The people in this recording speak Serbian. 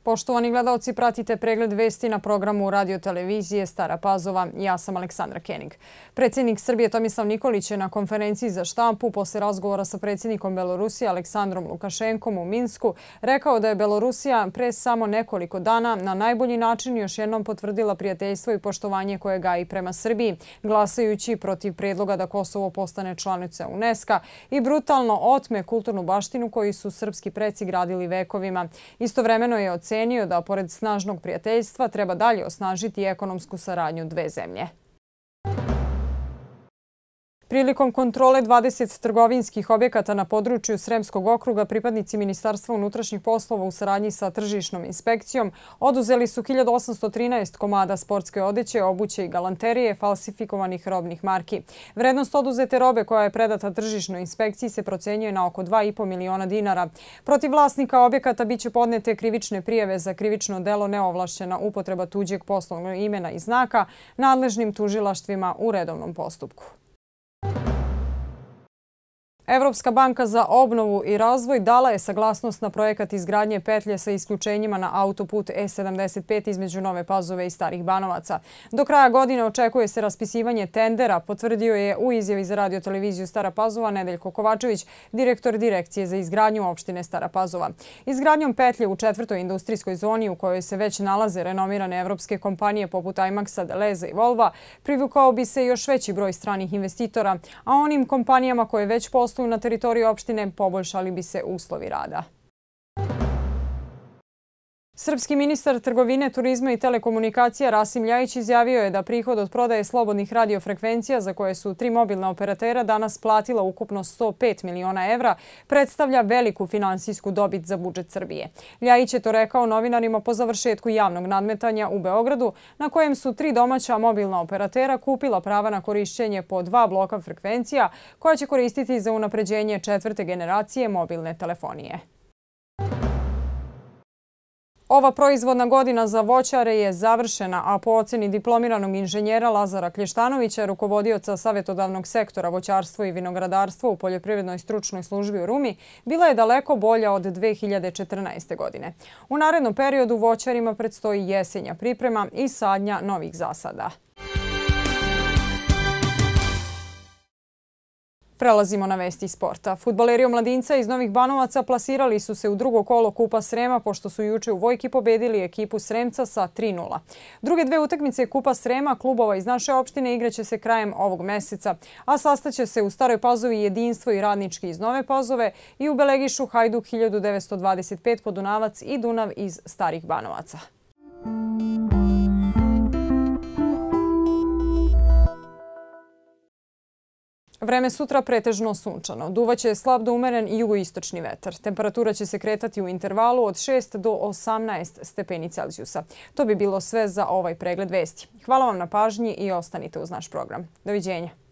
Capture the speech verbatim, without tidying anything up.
Poštovani gledalci, pratite pregled vesti na programu radiotelevizije Stara Pazova. Ja sam Aleksandra Kenig. Predsjednik Srbije Tomislav Nikolić je na konferenciji za štampu posle razgovora sa predsjednikom Belorusije Aleksandrom Lukašenkom u Minsku rekao da je Belorusija pre samo nekoliko dana na najbolji način još jednom potvrdila prijateljstvo i poštovanje koje gaji prema Srbiji, glasajući protiv predloga da Kosovo postane članica UNESCO i brutalno otme kulturnu baštinu koju su srpski preci gradili vekovima. Istovremeno je ocenio da pored snažnog prijateljstva treba dalje osnažiti ekonomsku saradnju dve zemlje. Prilikom kontrole dvadeset trgovinskih objekata na području Sremskog okruga pripadnici Ministarstva unutrašnjih poslova u saradnji sa tržišnom inspekcijom oduzeli su hiljadu osamsto trinaest komada sportske odeće, obuće i galanterije falsifikovanih robnih marki. Vrednost oduzete robe koja je predata tržišnoj inspekciji se procenjuje na oko dva i po miliona dinara. Protiv vlasnika objekata biće podnete krivične prijave za krivično delo neovlašćena upotreba tuđeg poslovnog imena i znaka nadležnim tužilaštvima u redovnom postupku. Evropska banka za obnovu i razvoj dala je saglasnost na projekat izgradnje petlje sa isključenjima na autoput E sedamdeset pet između Nove Pazove i Starih Banovaca. Do kraja godine očekuje se raspisivanje tendera, potvrdio je u izjavi za radioteleviziju Stara Pazova Nedeljko Kovačević, direktor Direkcije za izgradnju opštine Stara Pazova. Izgradnjom petlje u četvrtoj industrijskoj zoni u kojoj se već nalaze renomirane evropske kompanije poput Imaxa, Deleza i Volva, privukao bi se još veći broj stranih investitora, a onim kompanijama koje već posluju na teritoriji opštine poboljšali bi se uslovi rada. Srpski ministar trgovine, turizma i telekomunikacija Rasim Ljajić izjavio je da prihod od prodaje slobodnih radiofrekvencija za koje su tri mobilna operatera danas platila ukupno sto pet miliona evra predstavlja veliku finansijsku dobit za budžet Srbije. Ljajić je to rekao novinarima po završetku javnog nadmetanja u Beogradu na kojem su tri domaća mobilna operatera kupila prava na korišćenje po dva bloka frekvencija koja će koristiti za unapređenje četvrte generacije mobilne telefonije. Ova proizvodna godina za voćare je završena, a po oceni diplomiranog inženjera Lazara Klještanovića, rukovodioca savjetodavnog sektora voćarstvo i vinogradarstvo u Poljoprivrednoj stručnoj službi u Rumi, bila je daleko bolja od dve hiljade četrnaeste. godine. U narednom periodu voćarima predstoji jesenja priprema i sadnja novih zasada. Prelazimo na vesti sporta. Fudbaleri omladinca iz Novih Banovaca plasirali su se u drugo kolo Kupa Srema pošto su juče u Vojki pobedili ekipu Sremca sa tri nula. Druge dve utakmice Kupa Srema klubova iz naše opštine igraće se krajem ovog meseca, a sastaće se u Staroj Pazovi Jedinstvo i Radnički iz Nove Pazove i u Belegišu Hajduk hiljadu devetsto dvadeset pet Podunavac i Dunav iz Starih Banovaca. Vreme sutra pretežno sunčano. Duvaće slab do umeren i jugoistočni vetar. Temperatura će se kretati u intervalu od šest do osamnaest stepeni Celzijusa. To bi bilo sve za ovaj pregled vesti. Hvala vam na pažnji i ostanite uz naš program. Doviđenja.